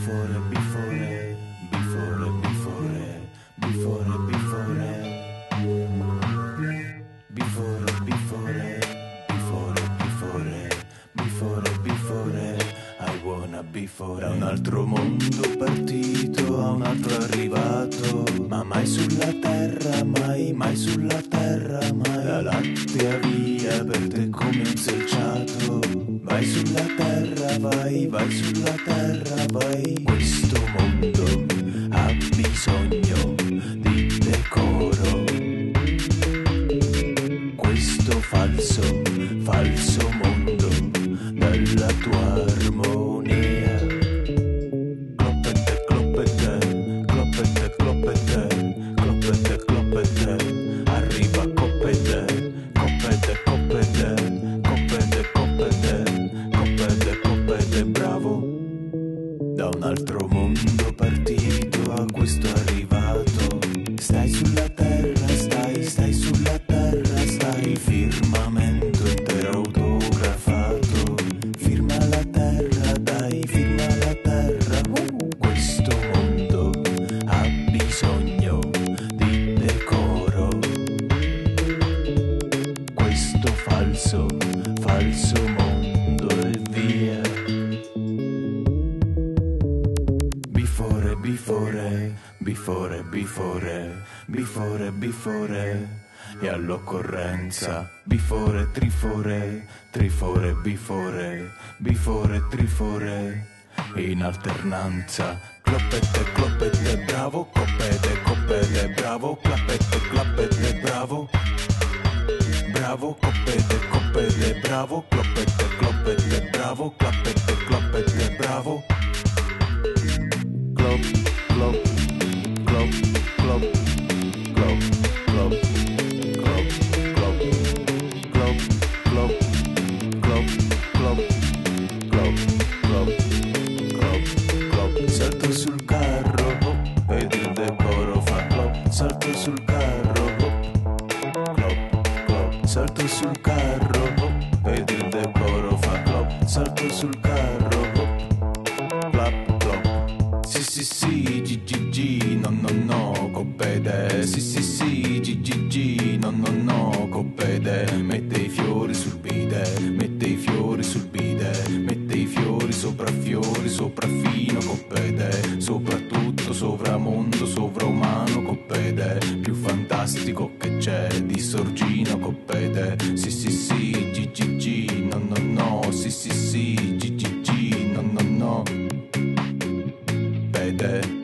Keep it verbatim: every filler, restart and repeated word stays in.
before, before, before, before, before, before, before, before, before, before, before, I wanna before. Da un altro mondo partito, a un altro arrivato, ma mai sulla terra, mai, mai sulla terra, mai. La lattea via per te come un selciato. Vai sulla terra, vai, vai sulla terra, vai. Questo mondo ha bisogno di decoro. Questo falso, falso mondo dalla tua armonia. Cloppette, cloppette, cloppette, cloppette, cloppette, cloppette, arriva coppette, coppette, coppette, coppette, coppette, coppette, coppette, bravo. Da un altro mondo partito, a questo arrivato. Stai sulla terra, stai, stai sulla terra, stai. Il firmamento intero autografato. Firma la terra, dai, firma la terra. Uh, questo mondo ha bisogno di decoro. Questo falso, falso mondo e via. Before, before, before, before, before, before, e all'occorrenza, before, trifore, trifore, before, before, trifore, in alternanza, cloppette, cloppette, bravo, coppete, coppete, bravo, clappette, clappette, bravo, bravo, coppete, coppete, bravo, cloppette, cloppette, bravo, clappette, clappette, bravo. Clop, clop, clop, clop, clop, clop, clop, clop, clop, clop, clop, clop, clop, clop, clop, clop. Salto sul carro, ed il decoro fa clop. Salto sul carro, clop, clop. Salto sul carro, ed il decoro fa clop. Salto sul carro, clap, clop. Sì sì sì, G G G, no no no, coppede. Sì sì sì, G G G, no no no, coppede. Mette i fiori sul bide, mette i fiori sul bide, mette i fiori sopra fiori, sopra fino, coppede. Soprattutto sovramondo, sovraumano, coppede. Più fantastico che c'è di Sorgino, coppede. Sì sì sì, G G G, no no no, sì sì sì, G G G, no no no. Pede.